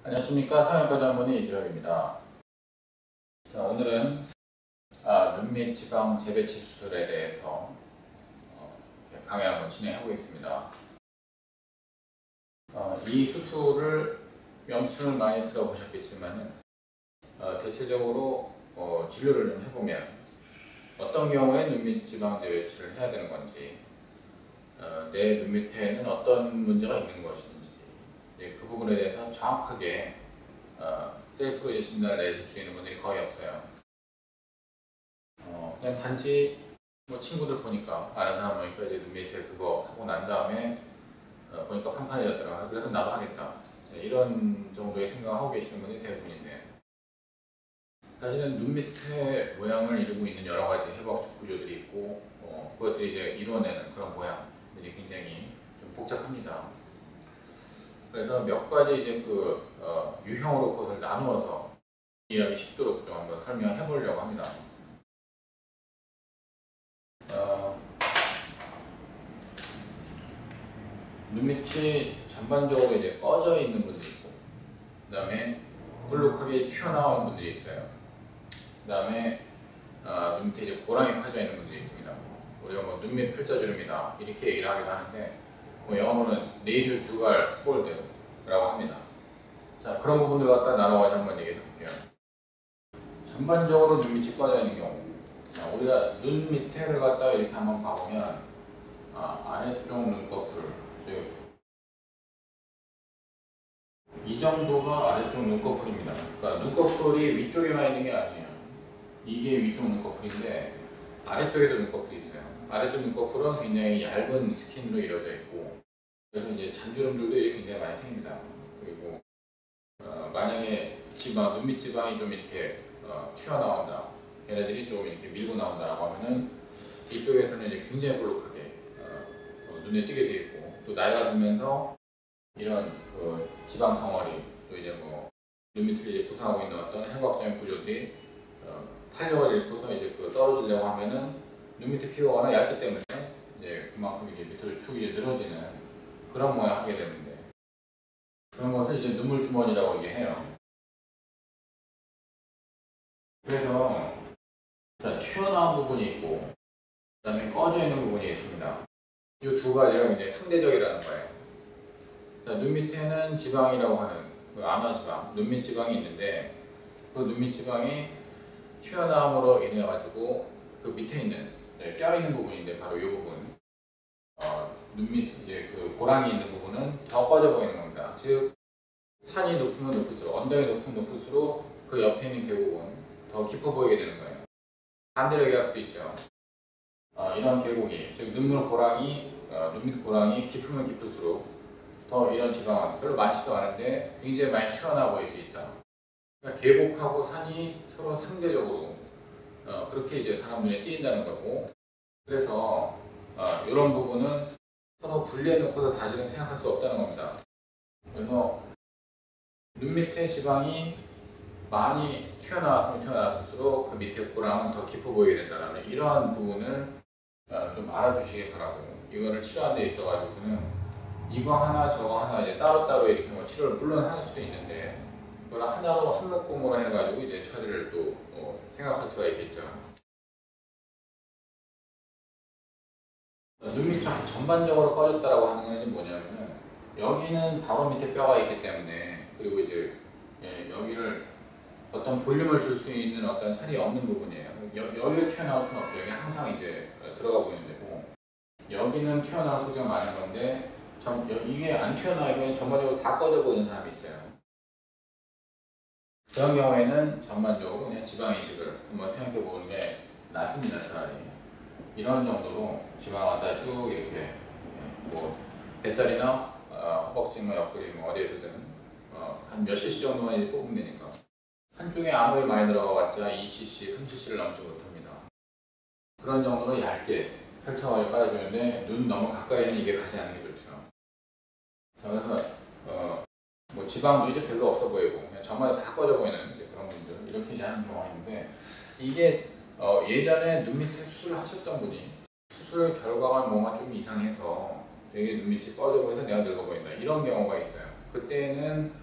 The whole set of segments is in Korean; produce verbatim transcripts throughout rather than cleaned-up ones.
안녕하십니까. 성형외과 전문의 이주혁입니다. 자, 오늘은 아, 눈밑 지방 재배치 수술에 대해서 어, 강의 한번 진행해 보겠습니다. 어, 이 수술을 명칭을 많이 들어보셨겠지만 어, 대체적으로 어, 진료를 좀 해보면 어떤 경우에 눈밑 지방 재배치를 해야 되는 건지, 어, 내 눈밑에는 어떤 문제가 있는 것인지, 그 부분에 대해서 정확하게 어, 셀프로 이제 진단을 내실 수 있는 분들이 거의 없어요. 어, 그냥 단지 뭐 친구들 보니까 아는 사람 보니까 이제 눈밑에 그거 하고 난 다음에 어, 보니까 판판해졌더라. 그래서 나도 하겠다. 이런 정도의 생각을 하고 계시는 분들이 대부분인데, 사실은 눈밑의 모양을 이루고 있는 여러 가지 해부학적 구조들이 있고, 어, 그것들이 이제 이루어내는 그런 모양들이 굉장히 좀 복잡합니다. 그래서 몇 가지 이제 그 어, 유형으로 그것을 나누어서 이해하기 쉽도록 좀 한번 설명해 보려고 합니다. 어, 눈밑이 전반적으로 이제 꺼져 있는 분들이 있고, 그 다음에 볼록하게 튀어나오는 분들이 있어요. 그 다음에 어, 눈밑에 이제 고랑이 파져 있는 분들이 있습니다. 우리가 뭐 눈밑 필자주름이다 이렇게 얘기를 하기도 하는데, 뭐 영어로는 네이저 주갈 폴드라고 합니다. 자, 그런 부분들 갖다 나눠가지고 한번 얘기해 볼게요. 전반적으로 눈밑이 꺼져 있는 경우, 자, 우리가 눈 밑에를 갖다 이렇게 한번 봐보면 아, 아래쪽 눈꺼풀, 즉 이 정도가 아래쪽 눈꺼풀입니다. 그러니까 눈꺼풀이 위쪽에만 있는 게 아니에요. 이게 위쪽 눈꺼풀인데 아래쪽에도 눈꺼풀이 있어요. 아래쪽 눈꺼풀은 굉장히 얇은 스킨으로 이루어져 있고, 그래서 이제 잔주름들도 굉장히 많이 생깁니다. 그리고 어, 만약에 지방, 눈밑 지방이 좀 이렇게 어, 튀어나온다, 걔네들이 좀 이렇게 밀고 나온다라고 하면은 이쪽에서는 이제 굉장히 볼록하게 어, 어, 눈에 띄게 되어 있고, 또 나이가 들면서 이런 그 지방 덩어리, 또 이제 뭐 눈밑을 이제 구성하고 있는 어떤 해부학적인 구조들이 어, 탄력을 잃고서 이제 그 떨어지려고 하면은 눈밑의 피부가 워낙 얇기 때문에 이제 그만큼 이제 밑으로 축이 이제 늘어지는 그런 모양을 하게 되는데, 그런 것을 이제 눈물 주머니라고 얘기해요. 그래서 자, 튀어나온 부분이 있고, 그 다음에 꺼져 있는 부분이 있습니다. 이 두 가지가 이제 상대적이라는 거예요. 자, 눈 밑에는 지방이라고 하는 그 안화지방, 눈밑 지방이 있는데, 그 눈밑 지방이 튀어나옴으로 인해 가지고 그 밑에 있는 네, 껴 있는 부분인데 바로 이 부분, 어, 눈밑 이제 그 고랑이 있는 부분은 더 꺼져 보이는 겁니다. 즉 산이 높으면 높을수록, 언덕이 높으면 높을수록 그 옆에 있는 계곡은 더 깊어 보이게 되는 거예요. 반대로 얘기할 수도 있죠. 어, 이런 계곡이, 즉 눈물 고랑이, 어, 눈밑 고랑이 깊으면 깊을수록 더 이런 지방은 별로 많지도 않은데 굉장히 많이 튀어나와 보일 수 있다. 그러니까 계곡하고 산이 서로 상대적으로 어, 그렇게 이제 사람 눈에 띄인다는 거고, 그래서 어, 이런 부분은 서로 분리해 놓고서 사실은 생각할 수 없다는 겁니다. 그래서 눈 밑에 지방이 많이 튀어나왔으면 튀어나왔을수록 그 밑에 고랑은 더 깊어 보이게 된다는 이러한 부분을 어, 좀 알아주시기 바라고, 이거를 치료하는 데 있어가지고는 이거 하나 저거 하나 이제 따로따로 이렇게 뭐 치료를 물론 할 수도 있는데, 그걸 하나로 한묶음으로 해가지고 이제 처리를 또 어, 생각할 수가 있겠죠. 눈밑이 전반적으로 꺼졌다라고 하는 건 뭐냐면, 여기는 바로 밑에 뼈가 있기 때문에, 그리고 이제 예, 여기를 어떤 볼륨을 줄 수 있는 어떤 살이 없는 부분이에요. 여, 여기가 튀어나올 수는 없죠. 여기 항상 이제 들어가 보이는 데고, 여기는 튀어나올 소지가 많은 건데 전, 여, 이게 안 튀어나오면 전반적으로 다 꺼져 보이는 사람이 있어요. 그런 경우에는 전반적으로 그냥 지방 이식을 한번 생각해 보는 게 낫습니다. 차라리 이런 정도로 지방 갖다 쭉 이렇게 뭐 뱃살이나 어, 허벅지, 뭐 옆구리, 뭐 어디에서든 어, 한 몇 씨씨 정도만 이제 뽑으면 되니까, 한쪽에 아무리 많이 들어가봤자 이 씨씨, 삼 씨씨를 넘지 못합니다. 그런 정도로 얇게 펼쳐가지고 깔아주는데, 눈 너무 가까이는 이게 가지 않는 게 좋죠. 자, 그래서 어, 뭐 지방도 이제 별로 없어 보이고 그냥 전반에 다 꺼져 보이는 이제 그런 분들, 이렇게 이제 하는 경우가 있는데, 이게 어, 예전에 눈 밑에 수술을 하셨던 분이 수술 결과가 뭔가 좀 이상해서 되게 눈밑이 꺼져 보여서 내가 늙어 보인다, 이런 경우가 있어요. 그때는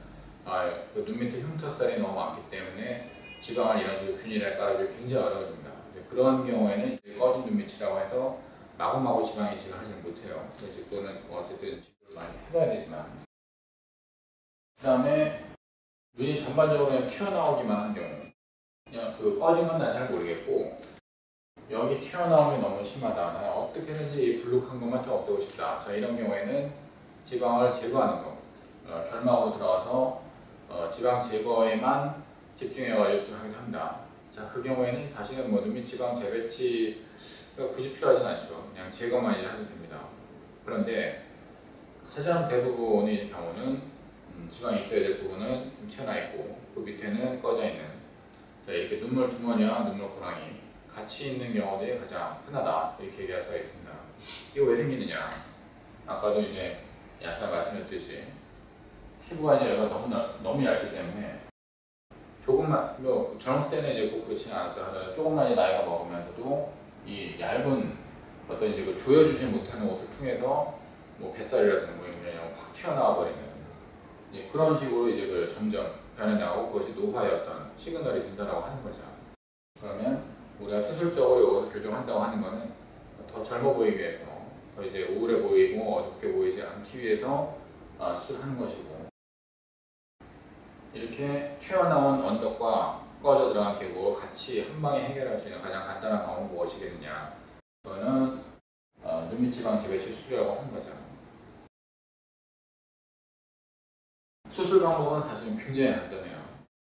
아, 그 눈 밑에 흉터살이 너무 많기 때문에 지방을 이런 식으로 균일하게 깔아주기 굉장히 어려워집니다. 이제 그런 경우에는 이제 꺼진 눈밑이라고 해서 마구마구 지방 이식을 하지는 못해요. 이제 그거는 뭐 어쨌든 치료를 많이 해봐야 되지만, 그 다음에 눈이 전반적으로 그냥 튀어나오기만 한 경우, 그냥 그 꺼진 건 난 잘 모르겠고 여기 튀어나옴이 너무 심하다, 난 어떻게든지 이 불룩한 것만 좀 없애고 싶다, 자 이런 경우에는 지방을 제거하는 거, 어, 결막으로 들어가서 어, 지방 제거에만 집중해가지고 수술하기도 합니다. 자, 그 경우에는 사실은 뭐 눈밑 지방 재배치가 굳이 필요하진 않죠. 그냥 제거만 이제 하면 됩니다. 그런데 가장 대부분의 경우는 음, 지방이 있어야 될 부분은 좀 튀어나 있고 그 밑에는 꺼져 있는, 자 이렇게 눈물 주머니와 눈물 고랑이 같이 있는 경우들이 가장 흔하다, 이렇게 얘기할 수가 있습니다. 이거 왜 생기느냐? 아까도 이제 약간 말씀드렸듯이 피부가 이제 얘가 너무 너무 얇기 때문에 조금만, 뭐 젊었을 때는 이제 꼭 그렇지는 않았다 하더라도 조금만 이제 나이가 먹으면서도 이 얇은 어떤 이제 그 조여주지 못하는 옷을 통해서 뭐 뱃살이라든가 뭐 이런 게 그냥 확 튀어나와 버리는, 이제 그런 식으로 이제 그 점점 변해나가고 그것이 노화의 어떤 시그널이 된다라고 하는 거죠. 그러면 우리가 수술적으로 이것을 교정한다고 하는 거는 더 젊어 보이기 위해서, 더 이제 우울해 보이고 어둡게 보이지 않기 위해서 아, 수술하는 것이고, 이렇게 튀어나온 언덕과 꺼져 들어간 계곡을 같이 한 방에 해결할 수 있는 가장 간단한 방법은 무엇이겠느냐? 그거는 어, 눈밑 지방 재배치 수술이라고 하는 거죠. 수술 방법은 사실은 굉장히 간단해요.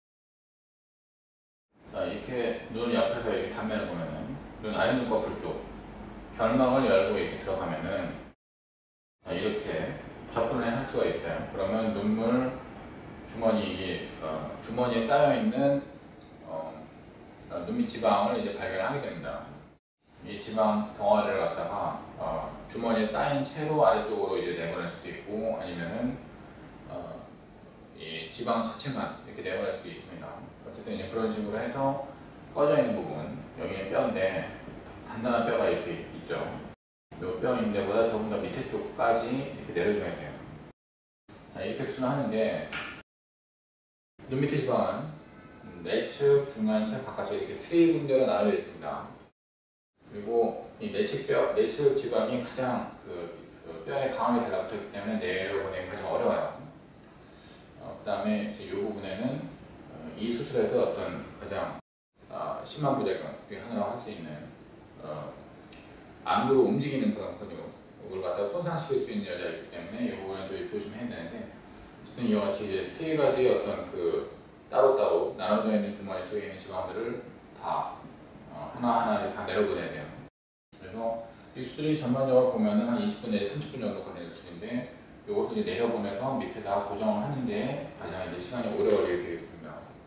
자, 이렇게 눈 옆에서 이렇게 단면을 보면은 눈 아래 눈꺼풀 쪽 결막을 열고 이렇게 들어가면은 자, 이렇게 접근을 할 수가 있어요. 그러면 눈물 주머니, 이게 어, 주머니에 쌓여 있는 어, 어, 눈밑 지방을 이제 발견하게 됩니다. 이 지방 덩어리를 갖다가 어, 주머니에 쌓인 채로 아래쪽으로 이제 내보낼 수도 있고, 아니면은 어, 이 지방 자체만 이렇게 내보낼 수도 있습니다. 어쨌든 이제 그런 식으로 해서 꺼져 있는 부분, 여기는 뼈인데 단단한 뼈가 이렇게 있죠. 이 뼈인데보다 조금 더 밑에 쪽까지 이렇게 내려줘야 돼요. 자, 이렇게 수술하는데 눈 밑에 지방은 내측, 중간측, 바깥측 이렇게 세 군데로 나눠져 있습니다. 그리고 이 내측 뼈, 내측 지방이 가장 그, 그 뼈에 강하게 달라붙어 있기 때문에 내려보내기 가장 어려워요. 어, 그 다음에 이 부분에는 어, 이 수술에서 어떤 가장 어, 심한 부작용 중에 하나라고 할 수 있는 어, 안구로 움직이는 그런 근육을 갖다 손상시킬 수 있는 여자가 있기 때문에 이 부분에도 조심해야 되는데, 어쨌든 이와 같이 이제 세 가지 어떤 그 따로따로 나눠져 있는 주머니 속에 있는 지방들을 다 어, 하나하나 다 내려보내야 돼요. 그래서 이 수술이 전반적으로 보면은 한 이십 분 내지 삼십 분 정도 걸리는 수술인데, 이것을 이제 내려보내서 밑에다 고정을 하는데 가장 이제 시간이 오래 걸리게 되겠습니다.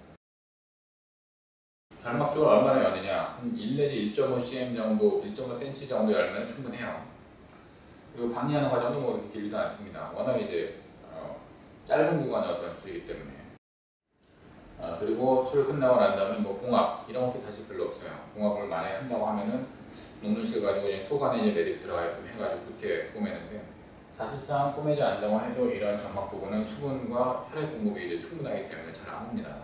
결막 쪽을 얼마나 여느냐, 한 일 내지 일 점 오 센티미터 정도, 일 점 오 센티미터 정도 열면 충분해요. 그리고 방리하는 과정도 뭐 그렇게 길지도 않습니다. 워낙 이제 어, 짧은 구간의 어떤 수술이기 때문에. 아, 그리고 수술 끝나고 난 다음에 뭐 봉합 이런 것도 사실 별로 없어요. 봉합을 만약에 한다고 하면은 녹눈실 가지고 이제 속 안에 이제 매듭 들어가게끔 해가지고 그렇게 꼬매는데, 사실상 꼬매지 않는다고 해도 이런 점막 부분은 수분과 혈액 공급이 이제 충분하기 때문에 잘 안 옵니다.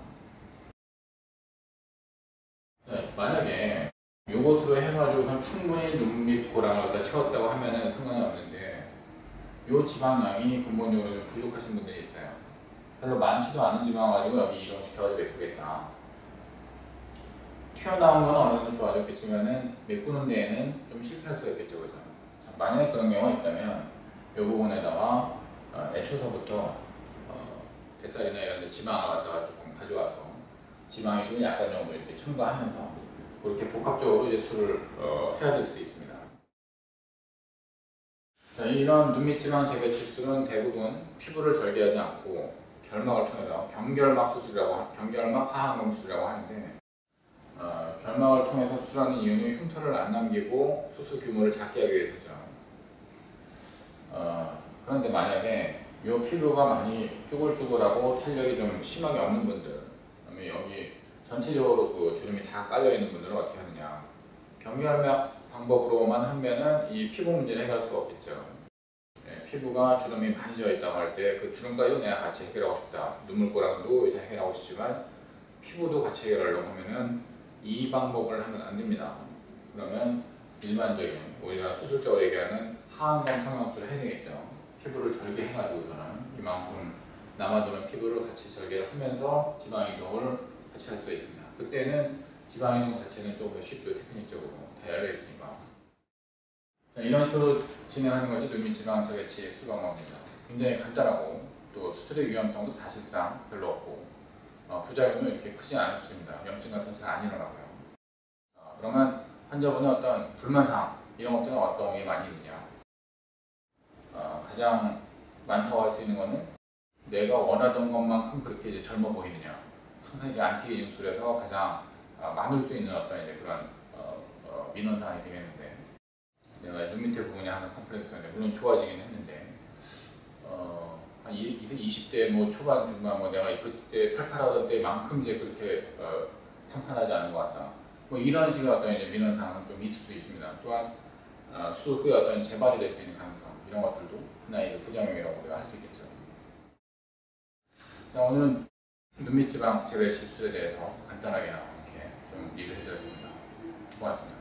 네, 만약에 요것으로 해가지고 충분히 눈밑 고랑을 갖다 채웠다고 하면은 상관이 없는데, 요 지방량이 근본적으로 좀 부족하신 분들이 있어요. 별로 많지도 않은 지방 가지고 여기 이런 시켜가지고 메꾸겠다. 튀어나온 건 어느 정도 좋아졌겠지만은 메꾸는 데에는 좀 실패할 수가 있겠죠, 그죠? 자, 만약에 그런 경우가 있다면 이 부분에다가 어, 애초서부터 어, 뱃살이나 이런 데 지방을 갖다가 조금 가져와서 지방 이식을 약간 정도 이렇게 첨가하면서 그렇게 복합적으로 이제 수술을 어, 해야 될 수도 있습니다. 자, 이런 눈밑 지방 재배치 수술은 대부분 피부를 절개하지 않고 결막을 통해서 경결막 수술이라고, 경결막 하항검 수술이라고 하는데, 어, 결막을 통해서 수술하는 이유는 흉터를 안 남기고 수술 규모를 작게 하기 위해서죠. 어, 그런데 만약에 이 피부가 많이 쭈글쭈글하고 탄력이 좀 심하게 없는 분들, 그다음에 여기 전체적으로 그 주름이 다 깔려 있는 분들은 어떻게 하느냐? 경결막 방법으로만 하면은 이 피부 문제를 해결할 수가 없겠죠. 네, 피부가 주름이 많이 져 있다고 할 때 그 주름까지도 내가 같이 해결하고 싶다. 눈물고랑도 이제 해결하고 싶지만 피부도 같이 해결하려고 하면은 이 방법을 하면 안 됩니다. 그러면 일반적인 우리가 수술적으로 얘기하는 하안검 성형수술을 해야 되겠죠. 피부를 절개해가지고서는 이만큼 남아도는 피부를 같이 절개를 하면서 지방이동을 같이 할 수 있습니다. 그때는 지방이동 자체는 조금 더 쉽죠. 테크닉적으로 다 열려있으니까. 자, 이런 식으로 진행하는 것이 눈밑지방 저개치 수방법입니다. 굉장히 간단하고 또 수술의 위험성도 사실상 별로 없고 어, 부작용은 이렇게 크지 않습니다. 염증 같은 건 잘 안 일어나고요. 어, 그러면 환자분은 어떤 불만사항 이런 것들은 어떤 게 많이 있느냐. 어, 가장 많다고 할 수 있는 것은 내가 원하던 것만큼 그렇게 이제 젊어 보이느냐. 항상 이제 안티에이징 수술에서 가장 어, 많을 수 있는 어떤 이제 그런 어, 어, 민원 사항이 되겠는데, 내가 눈 밑에 부분이 하는 컴플렉스는 물론 좋아지긴 했는데, 어, 한 이십 대 뭐 초반 중반 뭐 내가 그때 팔팔하던 때만큼 이제 그렇게 어, 탄탄하지 않은 것 같다. 뭐 이런 식의 어떤 이제 민원 사항은 좀 있을 수 있습니다. 또한 어, 수술 후에 어떤 재발이 될 수 있는 가능성 이런 것들도 하나의 부작용이라고 우리가 할 수 있겠죠. 자, 오늘은 눈밑지방 재배치 수술에 대해서 간단하게 이렇게 좀 리뷰해드렸습니다. 고맙습니다.